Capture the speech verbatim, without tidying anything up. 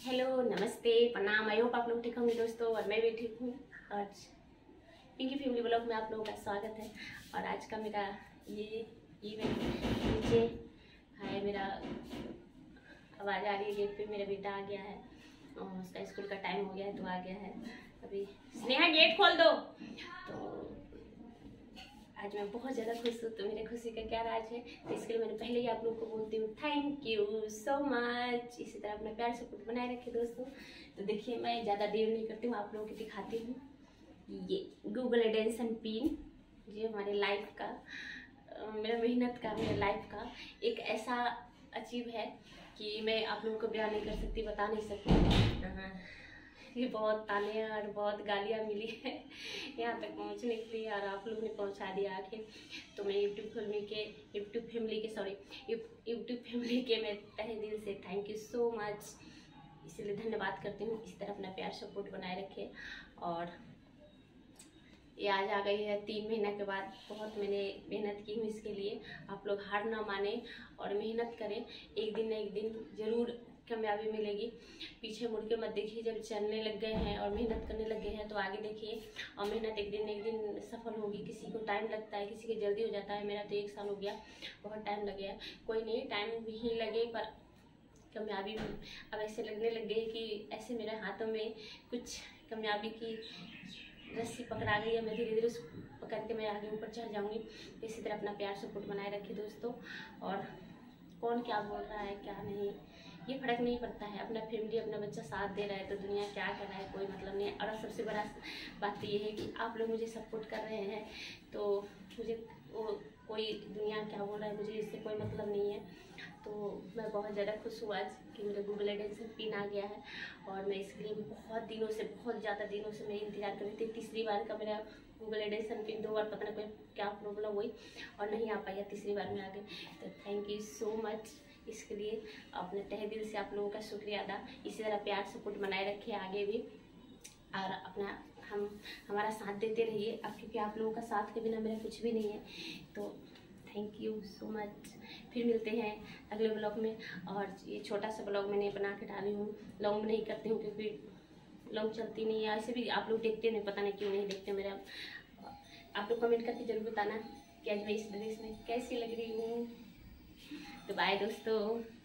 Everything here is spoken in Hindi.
हेलो, नमस्ते, प्रणाम। आई होप आप लोग ठीक होंगे दोस्तों, और मैं भी ठीक हूँ। आज पिंकी फैमिली ब्लॉग में आप लोगों का स्वागत है। और आज का मेरा ये इवेंट नीचे है, मेरा आवाज़ आ रही है गेट पे, मेरा बेटा आ गया है और उसका स्कूल का टाइम हो गया है तो आ गया है अभी। स्नेहा गेट खोल दो। तो आज मैं बहुत ज़्यादा खुश हूँ। तो मेरे खुशी का क्या राज है, तो इसके लिए मैंने पहले ही आप लोगों को बोलती हूँ थैंक यू सो मच। इसी तरह अपना प्यार सपोर्ट बनाए रखे दोस्तों। तो देखिए, मैं ज़्यादा देर नहीं करती हूँ, आप लोगों को दिखाती हूँ ये गूगल एडेंशन पिन, जो हमारे लाइफ का, मेरा मेहनत का, मेरे लाइफ का एक ऐसा अचीव है कि मैं आप लोगों को बयान नहीं कर सकती, बता नहीं सकती। ये बहुत ताने और बहुत गालियाँ मिली है यहाँ तक पहुँचने के लिए, और आप लोगों ने पहुँचा दिया आखिर। तो मैं यूट्यूब फैमिली के यूट्यूब फैमिली के सॉरी यूट्यूब फैमिली के मैं तहे दिल से थैंक यू सो मच, इसलिए धन्यवाद करती हूँ। इस तरह अपना प्यार सपोर्ट बनाए रखे। और ये आज आ गई है तीन महीना के बाद। बहुत मैंने मेहनत की हूँ इसके लिए। आप लोग हार ना माने और मेहनत करें, एक दिन न एक दिन ज़रूर कामयाबी मिलेगी। पीछे मुड़ के मत देखिए, जब चलने लग गए हैं और मेहनत करने लग गए हैं तो आगे देखिए, और मेहनत एक दिन एक दिन सफल होगी। किसी को टाइम लगता है, किसी को जल्दी हो जाता है। मेरा तो एक साल हो गया, बहुत टाइम लग गया। कोई नहीं, टाइम ही लगे पर कामयाबी अब ऐसे लगने लग गई कि ऐसे मेरे हाथों में कुछ कामयाबी की रस्सी पकड़ा गई है। मैं धीरे धीरे उस पकड़ के मैं आगे ऊपर चढ़ जाऊंगी। इसी तरह अपना प्यार सपोर्ट बनाए रखिए दोस्तों। और कौन क्या बोल रहा है क्या नहीं, ये फर्क नहीं पड़ता है। अपना फैमिली, अपना बच्चा साथ दे रहा है तो दुनिया क्या कर रहा है कोई मतलब नहीं है। और सबसे बड़ा बात तो ये है कि आप लोग मुझे सपोर्ट कर रहे हैं, तो मुझे वो कोई दुनिया क्या बोल रहा है, मुझे इससे कोई मतलब नहीं है। तो मैं बहुत ज़्यादा खुश हूँ आज कि मेरा गूगल एडेंशन पिन आ गया है। और मैं इसके लिए बहुत दिनों से, बहुत ज़्यादा दिनों से मैं इंतजार कर रही थी। तीसरी बार का मेरा गूगल एडेंशन पिन, दो बार पता नहीं कोई क्या प्रॉब्लम हुई और नहीं आ पाया, तीसरी बार में आ गई। तो थैंक यू सो मच इसके लिए। अपने तहे दिल से आप लोगों का शुक्रिया अदा। इसी तरह प्यार सपोर्ट बनाए रखिए आगे भी, और अपना हम हमारा साथ देते रहिए, क्योंकि आप लोगों का साथ के बिना मेरा कुछ भी नहीं है। तो थैंक यू सो मच। फिर मिलते हैं अगले ब्लॉग में। और ये छोटा सा ब्लॉग मैंने बना के डाली हूँ, लॉन्ग नहीं करती हूँ क्योंकि लॉन्ग चलती नहीं है। ऐसे भी आप लोग देखते नहीं, पता नहीं क्यों नहीं देखते मेरा। आप लोग कमेंट करके जरूर बताना कि आज मैं इस ड्रेस में कैसी लग रही हूँ। तो बाय दोस्तों।